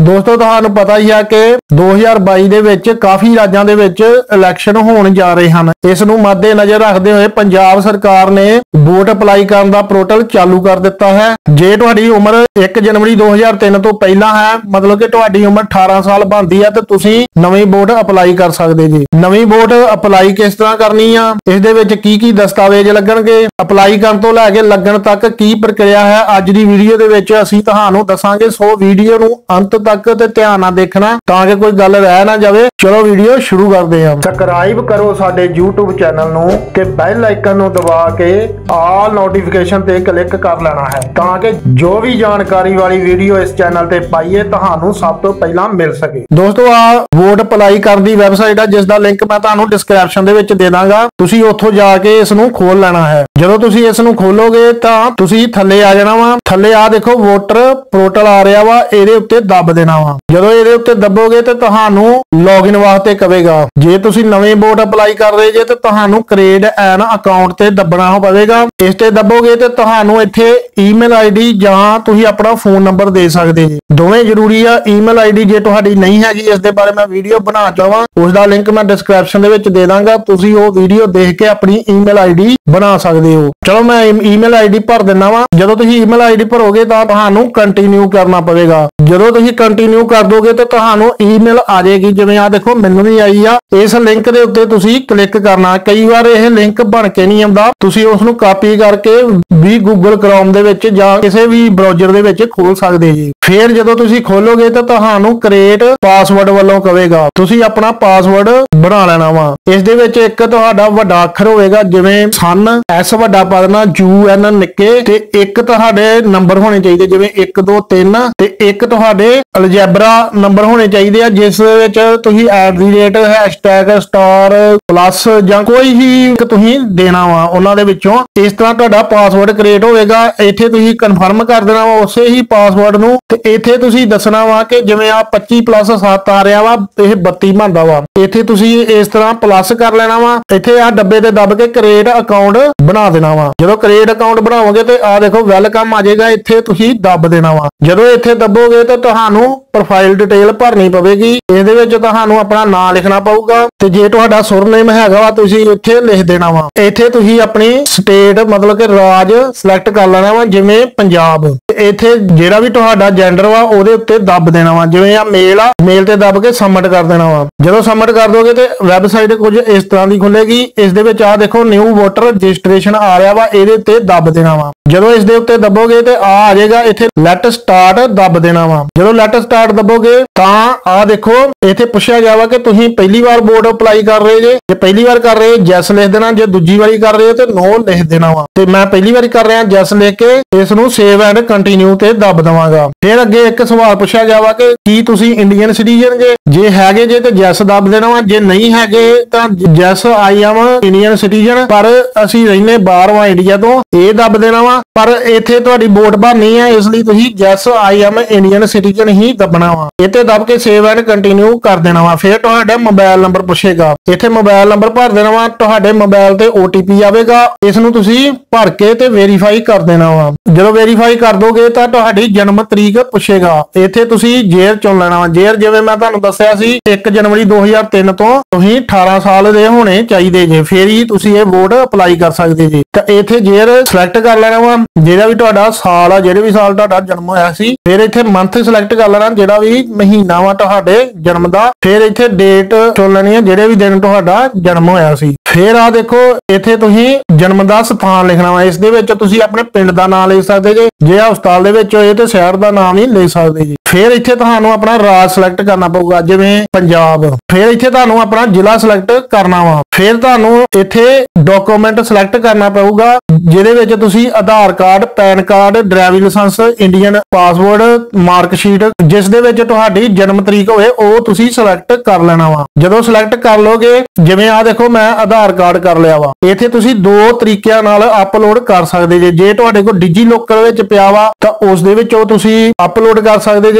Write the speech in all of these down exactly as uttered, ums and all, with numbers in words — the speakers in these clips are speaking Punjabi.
दोस्तों तुहानू पता ही है कि दो हज़ार बाई दे विच काफी राज्यां दे विच इलैक्शन होण जा रहे हैं। इस नूं मद्दे नजर रखते हुए पंजाब सरकार ने वोट अपलाई करने का पोर्टल चालू कर दिता है। जे तुहाडी उम्र एक जनवरी दो हज़ार तीन तो पहला है, मतलब कि तुहाडी उम्र अठारह साल बनती है, तो तुसीं नवीं वोट अपलाई कर सकते जी। नवीं वोट अपलाई किस तरह करनी आ, इस दे विच की की दस्तावेज लगणगे, अपलाई करन तो लैके लगन तक की प्रक्रिया है, अज दी वीडियो दे विच असीं तुहानू दसांगे। सो वीडियो नूं अंत तक ते ध्यान नाल देखना ताकि कोई गल रह ना जाए। चलो वीडियो शुरू करते हैं। सबसक्राइब करो साडे यूट्यूब चैनल नूं ते बैल आइकन नूं दबा के ऑल नोटिफिकेशन ते क्लिक कर लेना है ताकि जो भी जानकारी वाली वीडियो इस चैनल ते पाइए तुहानू सब तो पहला मिल सके। दोस्तों आ वोट अपलाई करन दी वैबसाइट है जिसका लिंक मैं तुहानू डिस्क्रिप्शन दे विच दे दांगा। तुसीं उत्थों जाके इस नूं खोल लेना है। जदों तुसीं इस नूं खोलोगे तां तुसीं थल्ले आ जाना वा। थल्ले आ देखो वोटर पोर्टल आ रहा वा, इहदे उत्ते दब देना वा। जदों इहदे उत्ते दबोगे तो तुहानू लॉगिन वास्ते कहेगा। जे तुसीं नवीं वोट अपलाई कर रहे जे तो तुहानू क्रिएट एन अकाउंट ते दबना पवेगा। इस ते दबोगे तो तुहानू इत्थे ईमेल आईडी जां तुसीं अपना फोन नंबर दे सकदे जी। दोवें जरूरी आ। ईमेल आईडी जे तुहाडी नहीं हैगी, इस दे बारे मैं वीडियो बना चाहां उसका लिंक मैं डिस्क्रिप्शन दे विच दे दांगा। तुसीं वो वीडियो देख के अपनी ईमेल आईडी बना सकदे हो। चलो मैं ईमेल आईडी भर दिना वा। जदों तुसीं ईमेल आईडी भरोगे तो तुहानू कंटिन्यू करना पवेगा। जदों तुसीं कंटिन्यू कर दोगे तो तुहानू ईमेल आ जाएगी। जिवें आ देखो मैनू भी आई आ। इस लिंक दे उत्ते तुसीं क्लिक करना। कई बार यह लिंक बन के नहीं आउंदा, तुसीं उस नूं कापी करके भी गूगल क्रोम दे विच जां किसी भी ब्राउज़र दे विच खोल सकदे जी। फिर जदों तुसीं खोलोगे तो तुहानू क्रिएट पासवर्ड वालों कहेगा। तुसीं अपना पासवर्ड बना लेना वा। इस दे विच एक तुहाडा वड्डा अखर होवेगा, जिवें सन एस वड्डा पा देना, यू एन निक्के ते एक तुहाडे नंबर होने चाहिए जिवें एक दो तीन ते एक तुहाडे अलजेब्रा नंबर होने चाहिए जिस विच तुसीं at the rate hashtag star plus जां कोई भी तुसीं देना वा उन्हां दे विचों। इस तरह तुहाडा पासवर्ड क्रिएट होएगा। इत्थे तुसीं कन्फर्म कर देना वा उसे ही पासवर्ड नूं ते इत्थे तुसीं दसना वा कि जिवें आ पच्ची प्लस सत्त आ रहा वा, इह बत्ती बनदा वा। इत्थे तुसीं इस तरह प्लस कर लेना वा। इत्थे आ डब्बे ते दब के क्रिएट अकाउंट बना देना वा। जदों क्रिएट अकाउंट बनाओगे तो आ देखो वेलकम आ जाएगा। इत्थे तुसीं दब देना वा। जदों इत्थे दबोगे तो तुहानू प्रोफाइल डिटेल भरनी पवेगी। इहदे विच तुहानू अपना नाम लिखना पऊगा ते जे तुहाडा सुरनेम हैगा वा तुसीं इत्थे लिख देना वा। इत्थे तुसीं अपनी स्टेट मतलब कि राज सिलेक्ट कर लेना वा, जिवें पंजाब। इत्थे जिहड़ा भी तुहाडा जेंडर वा उहदे उत्ते दब देना वा। जिवें आ मेल आ, मेल ते दब के सबमिट कर देना वा। जदों सबमिट कर दोगे तो वैबसाइट कुछ इस तरह की खुलेगी। इस दे विच आ देखो न्यू वोटर रजिस्ट्रेशन आ रहा वा, इहदे उत्ते दब देना वा। जदों इस दे उत्ते दबोगे तो आ आ जाएगा इत्थे लेट स्टार्ट दब देना वा। जदों लेट स्टार्ट दबोगे तां आ देखो इत्थे पुछया जावा कि तुसीं पहली बार वोट अपलाई कर रहे जे। जे पहली बार कर रहे यस लिख देना, जे दूजी बारी कर रहे हो तो नो लिख देना वा। ते मैं पहली बार कर रहा यस लिख के इस नूं सेव एंड कंटिन्यू ते दब दवांगा। फिर अगे एक सवाल पुछया जावा कि की तुसीं इंडियन सिटीजन जे। जे हैगे जे ते यस दब देना वा, जे नहीं हैगे तां yes I am Indian citizen पर असीं रहने बाहर वा इंडिया तो ये दब देना वा। पर इत्थे तुहाडी वोट भरनी है इसलिए तुसीं yes I am Indian citizen ही दबना वा। इत्थे दब के सेव एंड कंटिन्यू कर देना वा। फिर तुहाडा मोबाइल नंबर पुछेगा, इत्थे मोबाइल नंबर भर देना वा। तुहाडे मोबाइल ते ओ टी पी आवेगा, इस नूं तुसीं भर के ते वेरीफाई कर देना वा। जदों वेरीफाई कर दोगे तां तुहाडी जन्म तरीक पुछेगा। इत्थे तुसीं जेर चुन लेना वा। जेर जिवें मैं तुहानूं दस्सिया सी एक जनवरी दो हज़ार तीन तो तुसीं अठारह साल दे होने चाहिए जे, फिर ही तुसीं ये वोट अपलाई कर सकदे जी। तां इत्थे जेर सिलेक्ट कर लेना वा, जेड़ा भी तुहाडा साल आ, जेड़े भी साल तुहाडा जन्म होया सी। फिर इत्थे मंथ सिलेक्ट कर लेना, जेड़ा भी महीना वा तुहाडे जन्म दा। फिर इत्थे डेट चुन लेनी है, जेड़े भी दिन तुहाडा जन्म होया सी। फिर आ देखो इत्थे तुसीं जन्म दा स्थान लिखना वा। इस दे विच तुसीं अपने पिंड दा नाम लिख सकदे जे, जे हस्पताल दे विच होए ते शहर दा नाम ही लिख सकदे जी। फिर इत्थे तुहानू अपना राज सिलेक्ट करना पऊगा, जिवें पंजाब। फिर इत्थे तुहानू अपना जिला सिलेक्ट करना वा। फिर तुहानू इत्थे डॉक्यूमेंट सिलेक्ट करना पऊगा, जिहदे विच तुसीं Aadhaar card, PAN card, driving licence, Indian passport, marksheet जिस दे विच तुहाडी जन्म तरीक होए ओह तुसीं सिलेक्ट कर लेना वा। जदों सिलेक्ट कर लोगे, जिवें आ देखो मैं आधार कार्ड कर लिया वा। इत्थे तुसीं दो तरीकिਆਂ नाल अपलोड कर सकदे जे। जे तुहाडे कोल डिजी लॉकर विच पिया वा तां उस दे विच ओह तुसीं अपलोड कर सकदे जे।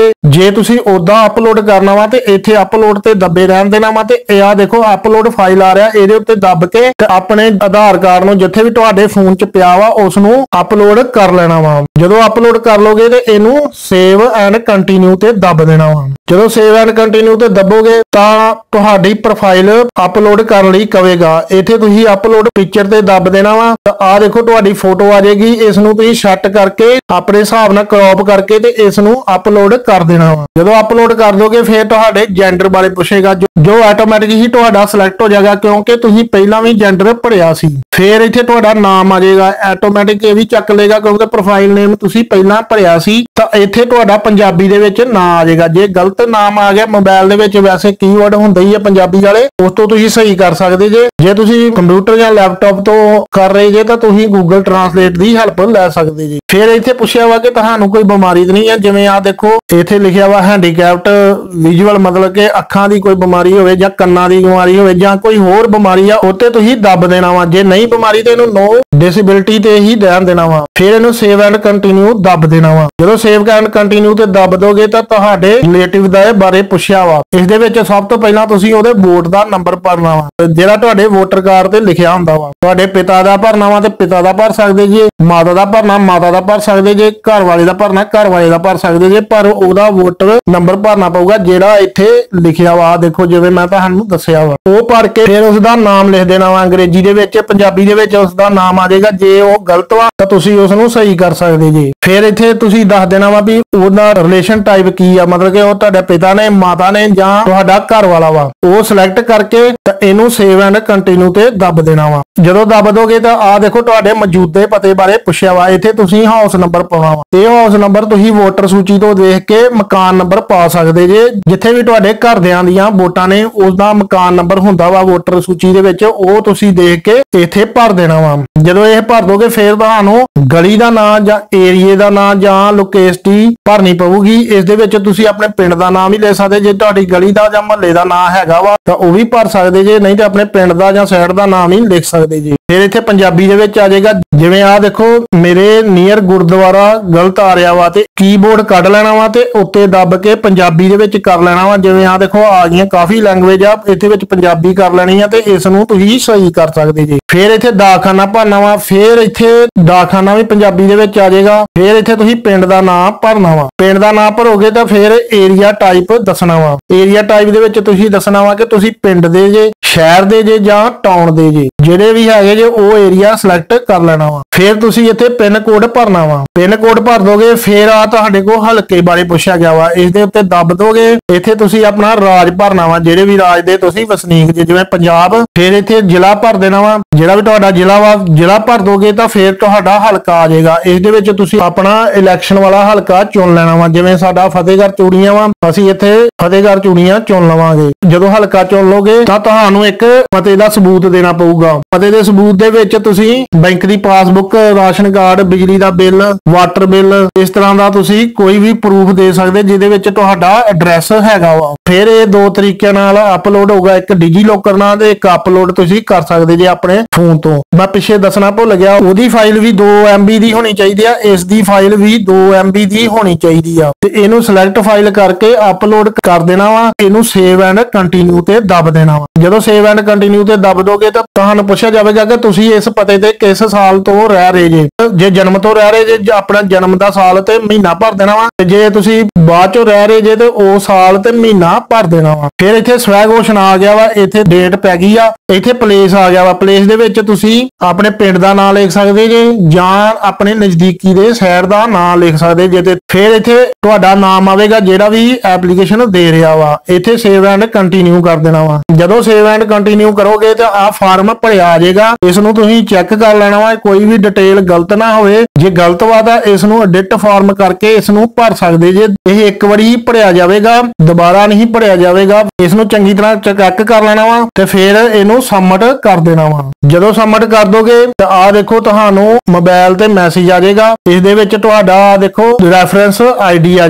ਜੇ ਜੇ ਤੁਸੀਂ ਉਦਾਂ ਅਪਲੋਡ ਕਰਨਾ ਵਾ ਤੇ ਇੱਥੇ ਅਪਲੋਡ ਤੇ ਦੱਬੇ ਰਹਿਣ ਦੇਣਾ ਵਾ ਤੇ ਇਹ ਆ ਦੇਖੋ ਅਪਲੋਡ ਫਾਈਲ ਆ ਰਿਹਾ, ਇਹਦੇ ਉੱਤੇ ਦੱਬ ਕੇ ਤੇ ਆਪਣੇ ਆਧਾਰ ਕਾਰਡ ਨੂੰ ਜਿੱਥੇ ਵੀ ਤੁਹਾਡੇ ਫੋਨ 'ਚ ਪਿਆ ਵਾ ਉਸ ਨੂੰ ਅਪਲੋਡ ਕਰ ਲੈਣਾ ਵਾ। ਜਦੋਂ ਅਪਲੋਡ ਕਰ ਲੋਗੇ ਤੇ ਇਹਨੂੰ ਸੇਵ ਐਂਡ ਕੰਟੀਨਿਊ ਤੇ ਦੱਬ ਦੇਣਾ ਵਾ। ਜਦੋਂ ਸੇਵ ਐਂਡ ਕੰਟੀਨਿਊ ਤੇ ਦੱਬੋਗੇ ਤਾਂ ਤੁਹਾਡੀ ਪ੍ਰੋਫਾਈਲ ਅਪਲੋਡ ਕਰਨ ਲਈ ਕਹੇਗਾ। ਇੱਥੇ ਤੁਸੀਂ ਅਪਲੋਡ ਪਿਕਚਰ ਤੇ ਦੱਬ ਦੇਣਾ ਵਾ ਤਾਂ ਆ ਦੇਖੋ ਤੁਹਾਡੀ ਫੋਟੋ ਆ ਜਾਏਗੀ। ਇਸ ਨੂੰ ਤੁਸੀਂ ਸੈੱਟ ਕਰਕੇ ਆਪਣੇ ਹਿਸਾਬ ਨਾਲ ਕ੍ਰੌਪ ਕਰਕੇ ਤੇ ਇਸ ਨੂੰ ਅਪਲੋਡ ਕਰ ਦੇਣਾ ਵਾ। ਜਦੋਂ ਅਪਲੋਡ ਕਰ ਦੋਗੇ ਫਿਰ ਤੁਹਾਡੇ ਜੈਂਡਰ ਬਾਰੇ ਪੁੱਛੇਗਾ ਜੋ ਆਟੋਮੈਟਿਕ ਹੀ ਤੁਹਾਡਾ ਸਿਲੈਕਟ ਹੋ ਜਾਏਗਾ ਕਿਉਂਕਿ ਤੁਸੀਂ ਪਹਿਲਾਂ ਵੀ ਜੈਂਡਰ ਭਰਿਆ ਸੀ। ਫਿਰ ਇੱਥੇ ਤੁਹਾਡਾ ਨਾਮ ਆ ਜਾਏਗਾ, ਆਟੋਮੈਟਿਕ ਇਹ ਵੀ ਚੱਕ ਲੇਗਾ ਕਿਉਂਕਿ ਪ੍ਰੋਫਾਈਲ ਨੇਮ ਤੁਸੀਂ ਪਹਿਲਾਂ ਭਰਿਆ ਸੀ। ਤਾਂ ਇੱਥੇ ਤੁਹਾਡਾ ਪੰਜਾਬੀ ਦੇ ਵਿੱਚ ਨਾਂ ਆ ਜਾਏਗਾ। ਜੇ ਗਲਤ ਨਾਮ ਆ ਗਿਆ ਮੋਬਾਈਲ ਦੇ ਵਿੱਚ ਵੈਸੇ ਕੀਵਰਡ ਹੁੰਦਾ ਹੀ ਹੈ ਪੰਜਾਬੀ ਵਾਲੇ, ਉਸ ਤੋਂ ਤੁਸੀਂ ਸਹੀ ਕਰ ਸਕਦੇ ਜੇ। ਜੇ ਤੁਸੀਂ ਕੰਪਿਊਟਰ ਜਾਂ ਲੈਪਟਾਪ ਤੋਂ ਕਰ ਰਹੇ ਜੇ ਤਾਂ ਤੁਸੀਂ ਗੂਗਲ ਟਰਾਂਸਲੇਟ ਦੀ ਹੈਲਪ ਲੈ ਸਕਦੇ ਜੀ। ਫਿਰ ਇੱਥੇ ਪੁੱਛਿਆ ਵਾ ਕਿ ਤੁਹਾਨੂੰ ਕੋਈ ਬਿਮਾਰੀ ਤਾਂ ਨਹੀਂ ਹੈ, ਜਿਵੇਂ ਆ ਦੇਖੋ ਇੱਥੇ ਲਿਖਿਆ ਵਾ ਹੈਂਡੀਕੈਪਟ ਵਿਜ਼ੂਅਲ, ਮਤਲਬ ਕਿ ਅੱਖਾਂ ਦੀ ਕੋਈ ਬਿਮਾਰੀ ਹੋਵੇ ਜਾਂ ਕੰਨਾਂ ਦੀ ਬਿਮਾਰੀ ਹੋਵੇ ਜਾਂ ਕੋਈ ਹੋਰ ਬਿਮਾਰੀ ਆ ਉੱਤੇ ਤੁਸੀਂ ਦੱਬ ਦੇਣਾ ਵਾ। ਜੇ ਨਹੀਂ ਬਿਮਾਰੀ ਤੇ ਇਹਨੂੰ ਨੋ ਡਿਸੇਬਿਲਿਟੀ ਤੇ ਹੀ ਰਹਿਣ ਦੇਣਾ ਵਾ। ਫਿਰ ਇਹਨੂੰ ਸੇਵ ਐਂਡ ਕੰਟੀਨਿਊ ਦੱਬ ਦੇਣਾ ਵਾ। ਜਦੋਂ ਸੇਵ ਐਂਡ ਕੰਟੀਨਿਊ ਤੇ ਦੱਬ ਦੋਗੇ ਤਾਂ ਤੁਹਾਡੇ ਰਿਲੇਟਿਵ ਦਾ ਬਾਰੇ ਪੁੱਛਿਆ ਵਾ। ਇਸ ਦੇ ਵਿੱਚ ਸਭ ਤੋਂ ਪਹਿਲਾਂ ਤੁਸੀਂ ਉਹਦੇ ਵੋਟ ਦਾ ਨੰਬਰ ਭਰਨਾ ਵਾ ਜਿਹੜਾ ਤੁਹਾਡੇ ਵੋਟਰ ਕਾਰਡ ਤੇ ਲਿਖਿਆ ਹੁੰਦਾ ਵਾ। ਤੁਹਾਡੇ ਪਿਤਾ ਦਾ ਭਰਨਾ ਵਾ ਤੇ ਪਿਤਾ ਦਾ ਭਰ ਸਕਦੇ ਜੇ, ਮਾਤਾ ਦਾ ਭਰਨਾ ਮਾਤਾ ਦਾ ਭਰ ਸਕਦੇ ਜੇ, ਘਰ ਵਾਲੇ ਦਾ ਭਰਨਾ ਘਰ ਵਾਲੇ ਦਾ ਭਰ ਸਕਦੇ ਜੇ, ਪਰ ਉਹਦਾ ਵੋਟਰ ਨੰਬਰ ਭਰਨਾ ਪਊਗਾ ਜਿਹੜਾ ਇੱਥੇ ਲਿਖਿਆ ਵਾ। ਦੇਖੋ ਜਿਵੇਂ ਮੈਂ ਤੁਹਾਨੂੰ ਦੱਸਿਆ ਵਾ ਉਹ ਭਰ ਕੇ ਫਿਰ ਉਸ ਦਾ ਨਾਮ ਲਿਖ ਦੇਣਾ ਵਾ। ਅੰਗਰੇਜ਼ੀ ਦੇ ਵਿੱਚ ਪੰਜਾਬੀ ਦੇ ਵਿੱਚ ਉਸ ਦਾ ਨਾਮ ਆ ਜਾਏਗਾ। ਜੇ ਉਹ ਗਲਤ ਵਾ ਤਾਂ ਤੁਸੀਂ ਉਸ ਨੂੰ ਸਹੀ ਕਰ ਸਕਦੇ ਜੀ। ਫਿਰ ਇੱਥੇ ਤੁਸੀਂ ਦੱਸ ਦੇਣਾ ਵਾ ਵੀ ਉਹਦਾ ਰਿਲੇਸ਼ਨ ਟਾਈਪ ਕੀ ਆ, ਮਤਲਬ ਕਿ ਉਹ ਤੁਹਾਡੇ ਪਿਤਾ ਨੇ, ਮਾਤਾ ਨੇ ਜਾਂ ਤੁਹਾਡਾ ਘਰ ਵਾਲਾ ਵਾ। ਉਹ ਸਿਲੈਕਟ ਕਰਕੇ ਤਾਂ ਇਹਨੂੰ ਸੇਵ ਐਂਡ ਕੰਟੀਨਿਊ ਤੇ ਦੱਬ ਦੇਣਾ ਵਾ। ਜਦੋਂ ਦੱਬ ਦੋਗੇ ਤਾਂ ਆ ਦੇਖੋ ਤੁਹਾਡੇ ਮੌਜੂਦੇ ਪਤੇ ਬਾਰੇ ਪੁੱਛਿਆ ਵਾ। ਇੱਥੇ ਤੁਸੀਂ ਹਾਊਸ ਨੰਬਰ ਪਾਉਣਾ ਵਾ। ਇਹ ਹਾਊਸ ਨੰਬਰ ਤੁਸੀਂ ਵੋਟਰ ਸੂਚੀ ਤੋਂ ਦੇਖ ਕੇ ਮਕਾਨ ਨੰਬਰ ਪਾ ਸਕਦੇ ਜੇ। ਜਿੱਥੇ ਵੀ ਤੁਹਾਡੇ ਘਰਦਿਆਂ ਦੀਆਂ ਵੋਟਾਂ ਨੇ ਉਸ ਦਾ ਮਕਾਨ ਨੰਬਰ ਹੁੰਦਾ ਵਾ ਵੋਟਰ ਸੂਚੀ ਦੇ ਵਿੱਚ, ਉਹ ਤੁਸੀਂ ਦੇਖ ਕੇ ਇੱਥੇ ਭਰ ਦੇਣਾ ਵਾ। ਜਦੋਂ ਇਹ ਭਰ ਦੋਗੇ ਫਿਰ ਤੁਹਾਨੂੰ ਗਲੀ ਦਾ ਨਾਂ ਜਾਂ ਏਰੀਏ ਦਾ ਨਾਂ ਜਾਂ ਲੋਕੇਸਿਟੀ ਭਰਨੀ ਪਊਗੀ। ਇਸ ਦੇ ਵਿੱਚ ਤੁਸੀਂ ਆਪਣੇ ਪਿੰਡ ਦਾ ਨਾਮ ਵੀ ਲੈ ਸਕਦੇ ਜੇ ਤੁਹਾਡੀ ਗਲੀ ਦਾ ਜਾਂ ਮੁਹੱਲੇ ਦਾ ਨਾਂ ਹੈਗਾ ਵਾ ਤਾਂ ਉਹ ਵੀ ਭਰ ਸਕਦੇ ਜੇ, ਨਹੀਂ ਤਾਂ ਆਪਣੇ ਪਿੰਡ ਦਾ ਜਾਂ ਸ਼ਹਿਰ ਦਾ ਨਾਮ ਹੀ ਲਿਖ ਸਕਦੇ ਜੀ। ਫਿਰ ਇੱਥੇ ਪੰਜਾਬੀ ਦੇ ਵਿੱਚ ਆ ਜਾਏਗਾ। ਜਿਵੇਂ ਆ ਦੇਖੋ ਮੇਰੇ ਨੀਅਰ ਗੁਰਦੁਆਰਾ ਗਲਤ ਆ ਰਿਹਾ ਵਾ ਤੇ ਕੀਬੋਰਡ ਕੱਢ ਲੈਣਾ ਵਾ ਤੇ ਉੱਤੇ ਦੱਬ ਕੇ ਪੰਜਾਬੀ ਦੇ ਵਿੱਚ ਕਰ ਲੈਣਾ ਵਾ। ਜਿਵੇਂ ਆ ਦੇਖੋ ਆ ਗਈਆਂ ਕਾਫੀ ਲੈਂਗੁਏਜ ਆ, ਇੱਥੇ ਵਿੱਚ ਪੰਜਾਬੀ ਕਰ ਲੈਣੀ ਆ ਤੇ ਇਸ ਨੂੰ ਤੁਸੀਂ ਸਹੀ ਕਰ ਸਕਦੇ ਜੀ। ਫਿਰ ਇੱਥੇ ਡਾਕਖਾਨਾ ਭਰਨਾ ਵਾ। ਫਿਰ ਇੱਥੇ ਡਾਕਖਾਨਾ ਵੀ ਪੰਜਾਬੀ ਦੇ ਵਿੱਚ ਆ ਜਾਏਗਾ। ਫਿਰ ਇੱਥੇ ਤੁਸੀਂ ਪਿੰਡ ਦਾ ਨਾਮ ਭਰਨਾ ਵਾ। ਪਿੰਡ ਦਾ ਨਾਮ ਭਰੋਗੇ ਤਾਂ ਫਿਰ ਏਰੀਆ ਟਾਈਪ ਦੱਸਣਾ ਵਾ। ਏਰੀਆ ਟਾਈਪ ਦੇ ਵਿੱਚ ਤੁਸੀਂ ਦੱਸਣਾ ਵਾ ਕਿ ਤੁਸੀਂ ਪਿੰਡ ਦੇ ਜੇ, ਸ਼ਹਿਰ ਦੇ ਜੇ ਜਾਂ ਟਾਊਨ ਦੇ ਜੇ। ਜਿਹੜੇ ਵੀ ਹੈਗੇ ਜੇ ਉਹ ਏਰੀਆ ਸਿਲੈਕਟ ਕਰ ਲੈਣਾ ਵਾ। ਫਿਰ ਤੁਸੀਂ ਇੱਥੇ ਪਿੰਨ ਕੋਡ ਭਰਨਾ ਵਾ। ਪਿੰਨ ਕੋਡ ਭਰ ਦੋਗੇ ਫਿਰ ਆ ਤੁਹਾਡੇ ਕੋਲ ਹਲਕੇ ਬਾਰੇ ਪੁੱਛਿਆ ਗਿਆ ਵਾ। ਇਸ ਦੇ ਉੱਤੇ ਦੱਬ ਦੋਗੇ। ਇੱਥੇ ਤੁਸੀਂ ਆਪਣਾ ਰਾਜ ਭਰਨਾ ਵਾ, ਜਿਹੜੇ ਵੀ ਰਾਜ ਦੇ ਤੁਸੀਂ ਵਸਨੀਕ ਜੇ, ਜਿਵੇਂ ਪੰਜਾਬ। ਫਿਰ ਇੱਥੇ ਜ਼ਿਲ੍ਹਾ ਭਰ ਦੇਣਾ ਵਾ, ਜਿਹੜਾ ਵੀ ਤੁਹਾਡਾ ਜ਼ਿਲ੍ਹਾ ਵਾ। ਜ਼ਿਲ੍ਹਾ ਭਰ ਦੋਗੇ ਤਾਂ ਫਿਰ ਤੁਹਾਡਾ ਹਲਕਾ ਆ ਜਾਏਗਾ। ਇਸ ਦੇ ਵਿੱਚ ਤੁਸੀਂ ਆਪਣਾ ਇਲੈਕਸ਼ਨ ਵਾਲਾ ਹਲਕਾ ਚੁਣ ਲੈਣਾ ਵਾ। ਜਿਵੇਂ ਸਾਡਾ ਫਤਿਹਗੜ੍ਹ ਚੂੜੀਆਂ ਵਾ, ਅਸੀਂ ਇੱਥੇ ਫਤਿਹਗੜ੍ਹ ਚੂੜੀਆਂ ਚੁਣ ਲਵਾਂਗੇ। ਜਦੋਂ ਹਲਕਾ ਚੁਣ ਲੋਗੇ ਤਾਂ ਤੁਹਾਨੂੰ ਇੱਕ ਪਤੇ ਦਾ ਸਬੂਤ ਦੇਣਾ ਪਊਗਾ। ਪਤੇ ਦੇ ਸਬੂਤ ਦੇ ਵਿੱਚ ਤੁਸੀਂ ਬੈਂਕ ਦੀ ਪਾਸਬੁੱਕ, ਰਾਸ਼ਨ ਕਾਰਡ, ਬਿਜਲੀ ਦਾ ਬਿੱਲ, ਵਾਟਰ ਬਿੱਲ, ਇਸ ਤਰ੍ਹਾਂ ਦਾ ਤੁਸੀਂ ਕੋਈ ਵੀ ਪ੍ਰੂਫ ਦੇ ਸਕਦੇ ਜਿਹਦੇ ਵਿੱਚ ਤੁਹਾਡਾ ਐਡਰੈਸ ਹੈਗਾ ਵਾ। ਫਿਰ ਇਹ ਦੋ ਤਰੀਕਿਆਂ ਨਾਲ ਅਪਲੋਡ ਹੋਊਗਾ, ਇੱਕ ਡਿਜੀ ਲੋਕਰ ਨਾਲ ਤੇ ਇੱਕ ਅਪਲੋਡ ਤੁਸੀਂ ਕਰ ਸਕਦੇ ਜੇ ਆਪਣੇ ਫੋਨ ਤੋਂ। ਮੈਂ ਪਿੱਛੇ ਦੱਸਣਾ ਭੁੱਲ ਗਿਆ, ਉਹਦੀ ਫਾਈਲ ਵੀ ਦੋ ਐਮ ਬੀ ਦੀ ਹੋਣੀ ਚਾਹੀਦੀ ਆ, ਇਸ ਦੀ ਫਾਈਲ ਵੀ ਦੋ ਐਮ ਬੀ ਦੀ ਹੋਣੀ ਚਾਹੀਦੀ ਆ। ਤੇ ਇਹਨੂੰ ਸਿਲੈਕਟ ਫਾਈਲ ਕਰਕੇ ਅਪਲੋਡ ਕਰ ਦੇਣਾ ਵਾ। ਇਹਨੂੰ ਸੇਵ ਐਂਡ ਕੰਟੀਨਿਊ ਤੇ ਦੱਬ ਦੇਣਾ ਵਾ। ਜਦੋਂ ਸੇਵ ਐਂਡ ਕੰਟੀਨਿਊ ਤੇ ਦੱਬ ਦੋਗੇ ਤਾਂ ਤੁਹਾਨੂੰ ਪੁੱਛਿਆ ਜਾਵੇਗਾ ਕਿ ਤੁਸੀਂ ਇਸ ਪਤੇ ਤੇ ਕਿਸ ਸਾਲ ਤੋਂ ਰਹਿ ਰਹੇ ਜੇ। ਜੇ ਜਨਮ ਤੋਂ ਰਹਿ ਰਹੇ ਜੇ ਆਪਣਾ ਜਨਮ ਦਾ ਸਾਲ ਤੇ ਮਹੀਨਾ ਭਰ ਦੇਣਾ ਵਾ। ਤੇ ਜੇ ਤੁਸੀਂ ਬਾਅਦ ਚੋਂ ਰਹਿ ਰਹੇ ਜੇ ਤੇ ਉਹ ਸਾਲ ਤੇ ਮਹੀਨਾ ਭਰ ਦੇਣਾ ਵਾ। ਫਿਰ ਇੱਥੇ ਸਵੈ ਘੋਸ਼ਣ ਆ ਗਿਆ ਵਾ, ਇੱਥੇ ਡੇਟ ਪੈ ਗਈ ਆ। ਇੱਥੇ ਪਲੇਸ ਆ ਗਿਆ ਵਾ। ਪਲੇਸ ਦੇ ਵਿੱਚ ਤੁਸੀਂ ਆਪਣੇ ਪਿੰਡ ਦਾ ਨਾਮ ਲਿਖ ਸਕਦੇ ਜੇ ਜਾਂ ਆਪਣੇ ਨਜ਼ਦੀਕੀ ਦੇ ਸ਼ਹਿਰ ਦਾ ਨਾਮ ਲਿਖ ਸਕਦੇ ਜੇ। ਤੇ ਫਿਰ ਇੱਥੇ ਤੁਹਾਡਾ ਨਾਮ ਆਵੇਗਾ ਜਿਹੜਾ ਵੀ ਐਪਲੀਕੇਸ਼ਨ ਦੇ ਰਿਹਾ ਵਾ। ਇੱਥੇ ਸੇਵ ਐਂਡ ਕੰਟੀਨਿਊ ਕਰ ਦੇਣਾ ਵਾ। ਜਦੋਂ ਸੇਵ ਐਂਡ ਕੰਟੀਨਿਊ ਕਰੋਗੇ ਤਾਂ ਆਹ ਫਾਰਮ ਭਰਿਆ ਆ ਜਾਏਗਾ। ਇਸ ਨੂੰ ਤੁਸੀਂ ਚੈੱਕ ਕਰ ਲੈਣਾ ਵਾ, ਕੋਈ ਵੀ ਡਿਟੇਲ ਗਲਤ ਨਾ ਹੋਵੇ। ਜੇ ਗਲਤ ਵਾ ਤਾਂ ਇਸ ਨੂੰ ਐਡਿਟ ਫਾਰਮ ਕਰਕੇ ਇਸ ਨੂੰ ਭਰ ਸਕਦੇ ਜੇ। ਇਹ ਇੱਕ ਵਾਰੀ ਹੀ ਭਰਿਆ ਜਾਵੇਗਾ, ਦੁਬਾਰਾ ਨਹੀਂ ਭਰਿਆ ਜਾਵੇਗਾ। ਇਸ ਨੂੰ ਚੰਗੀ ਤਰ੍ਹਾਂ ਚੈੱਕ ਕਰ ਲੈਣਾ ਵਾ ਤੇ ਫਿਰ ਇਹਨੂੰ ਸਬਮਿਟ ਕਰ ਦੇਣਾ ਵਾ। ਜਦੋਂ ਸਬਮਿਟ ਕਰ ਦੋਗੇ ਤਾਂ ਆਹ ਦੇਖੋ ਤੁਹਾਨੂੰ ਮੋਬਾਈਲ ਤੇ ਮੈਸੇਜ ਆ ਜਾਏਗਾ। ਇਸ ਦੇ ਵਿੱਚ ਤੁਹਾਡਾ ਦੇਖੋ ਰੈਫਰੈਂਸ ਆਈਡੀ ਆ ਜਾਏਗੀ।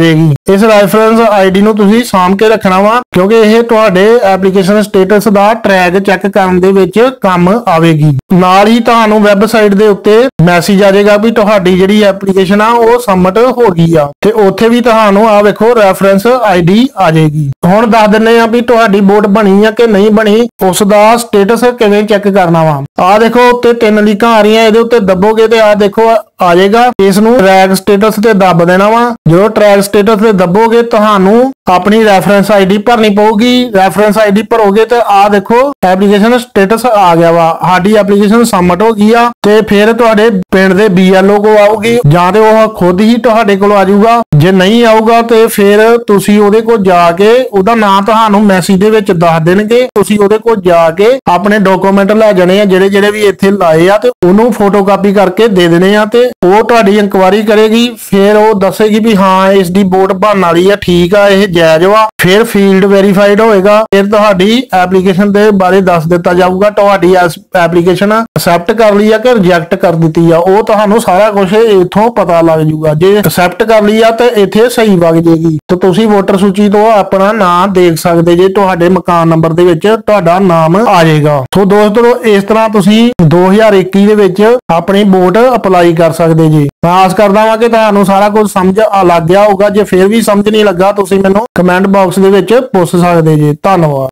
ਇਸ ਰੈਫਰੈਂਸ ਆਈਡੀ ਨੂੰ ਤੁਸੀਂ ਸਾਂਭ ਕੇ ਰੱਖਣਾ ਵਾ, ਕਿਉਂਕਿ ਇਹ ਤੁਹਾਡੇ ਐਪਲੀਕੇਸ਼ਨ ਸਟੇਟਸ ਦਾ ਟਰੈਕ ਚੈੱਕ ਕਰਨ ਦੇ ਵਿੱਚ ਕੰਮ ਆਵੇਗੀ। ਨਾਲ ਹੀ ਤੁਹਾਨੂੰ ਵੈਬਸਾਈਟ ਦੇ ਉੱਤੇ ਮੈਸੇਜ ਆ ਜਾਏਗਾ ਵੀ ਤੁਹਾਡੀ ਜਿਹੜੀ ਐਪਲੀਕੇਸ਼ਨ ਆ ਉਹ ਸਬਮਿਟ ਹੋ ਗਈ ਆ, ਤੇ ਉੱਥੇ ਵੀ ਤੁਹਾਨੂੰ ਆ ਵੇਖੋ ਰੈਫਰੈਂਸ ਆਈਡੀ ਆ ਜਾਏਗੀ। ਹੁਣ ਦੱਸ ਦਿੰਨੇ ਆ ਵੀ ਤੁਹਾਡੀ ਵੋਟ ਬਣੀ ਆ ਕਿ ਨਹੀਂ ਬਣੀ, ਉਸ ਦਾ ਸਟੇਟਸ ਕਿਵੇਂ ਚੈੱਕ ਕਰਨਾ ਵਾ। ਆ ਦੇਖੋ ਉੱਤੇ ਤਿੰਨ ਲਿੰਕਾਂ ਆ ਰਹੀਆਂ, ਇਹਦੇ ਉੱਤੇ ਦੱਬੋਗੇ ਤੇ ਆ ਦੇਖੋ ਆ ਜਾਏਗਾ। ਇਸ ਨੂੰ ਟਰੈਕ ਸਟੇਟਸ ਤੇ ਦੱਬ ਦੇਣਾ ਵਾ। ਜਦੋਂ ਟਰੈਕ ਸਟੇਟਸ ਤੇ ਦੱਬੋਗੇ ਤੁਹਾਨੂੰ ਆਪਣੀ ਰੈਫਰੈਂਸ ਆਈਡੀ ਭਰਨੀ ਪਊਗੀ। ਰੈਫਰੈਂਸ ਆਈਡੀ ਭਰੋਗੇ ਤੇ ਆ ਦੇਖੋ ਐਪਲੀਕੇਸ਼ਨ ਸਟੇਟਸ ਆ ਗਿਆ ਵਾ, ਸਾਡੀ ਐਪਲੀਕੇਸ਼ਨ ਸਬਮਿਟ ਹੋ ਗਈ ਆ। ਤੇ ਫਿਰ ਤੁਹਾਡੇ ਪਿੰਡ ਦੇ ਬੀਐਲਓ ਕੋ ਆਊਗੀ, ਜਾਂ ਤੇ ਉਹ ਖੁਦ ਹੀ ਤੁਹਾਡੇ ਕੋਲ ਆ ਜਾਊਗਾ। ਜੇ ਨਹੀਂ ਆਊਗਾ ਤੇ ਫਿਰ ਤੁਸੀਂ ਉਹਦੇ ਕੋਲ ਜਾ ਕੇ, ਉਹਦਾ ਨਾਮ ਤੁਹਾਨੂੰ ਮੈਸੇਜ ਦੇ ਵਿੱਚ ਦੱਸ ਦੇਣਗੇ, ਤੁਸੀਂ ਉਹਦੇ ਕੋਲ ਜਾ ਕੇ ਆਪਣੇ ਡਾਕੂਮੈਂਟ ਲੈ ਜਾਣੇ ਆ ਜਿਹੜੇ ਜਿਹੜੇ ਵੀ ਇੱਥੇ ਲਾਏ ਆ, ਤੇ ਉਹਨੂੰ ਫੋਟੋਕਾਪੀ ਕਰਕੇ ਦੇ ਦੇਣੇ ਆ, ਤੇ ਉਹ ਤੁਹਾਡੀ ਇਨਕੁਆਇਰੀ ਕਰੇਗੀ। ਫਿਰ ਉਹ ਦੱਸੇਗੀ ਵੀ ਹਾਂ ਇਸ ਦੀ ਵੋਟ ਬਣਨ ਵਾਲੀ ਆ, ਠੀਕ ਆ, ਇਹ ਜਾਇਜ਼ ਵਾ। ਫਿਰ ਫੀਲਡ ਵੈਰੀਫਾਈਡ ਹੋਏਗਾ, ਫਿਰ ਤੁਹਾਡੀ ਐਪਲੀਕੇਸ਼ਨ ਦੇ ਬਾਰੇ ਦੱਸ ਦਿੱਤਾ ਜਾਊਗਾ ਤੁਹਾਡੀ ਐਪਲੀਕੇਸ਼ਨ ਅਕਸੈਪਟ ਕਰ ਲਈ ਆ ਕਿ ਰਿਜੈਕਟ ਕਰ ਦਿੱਤੀ ਆ। ਉਹ ਤੁਹਾਨੂੰ ਸਾਰਾ ਕੁਝ ਇੱਥੋਂ ਪਤਾ ਲੱਗ ਜਾਊਗਾ। ਜੇ ਅਕਸੈਪਟ ਕਰ ਲਈ ਆ ਤੇ ਇੱਥੇ ਸਹੀ ਵਗ ਜੇਗੀ, ਤੇ ਤੁਸੀਂ ਵੋਟਰ ਸੂਚੀ ਤੋਂ ਆਪਣਾ ਨਾਮ ਦੇਖ ਸਕਦੇ ਜੇ, ਤੁਹਾਡੇ ਮਕਾਨ ਨੰਬਰ ਦੇ ਵਿੱਚ ਤੁਹਾਡਾ ਨਾਮ ਆ ਜਾਏਗਾ। ਸੋ ਦੋਸਤੋ ਇਸ ਤਰ੍ਹਾਂ ਤੁਸੀਂ ਦੋ ਹਜ਼ਾਰ ਇੱਕੀ ਦੇ ਵਿੱਚ ਆਪਣੀ ਵੋਟ ਅਪਲਾਈ ਕਰ ਸਕਦੇ ਜੀ। ਮੈਂ ਆਸ ਕਰਦਾ ਹਾਂ ਕਿ ਤੁਹਾਨੂੰ ਸਾਰਾ ਕੁਝ ਸਮਝ ਆ ਲੱਗ ਗਿਆ ਹੋਊਗਾ। ਜੇ ਫਿਰ ਵੀ ਸਮਝ ਨਹੀਂ ਲੱਗਾ ਤੁਸੀਂ ਮੈਨੂੰ ਕਮੈਂਟ ਬਾਕਸ ਦੇ ਵਿੱਚ ਪੁੱਛ ਸਕਦੇ ਜੀ। ਧੰਨਵਾਦ।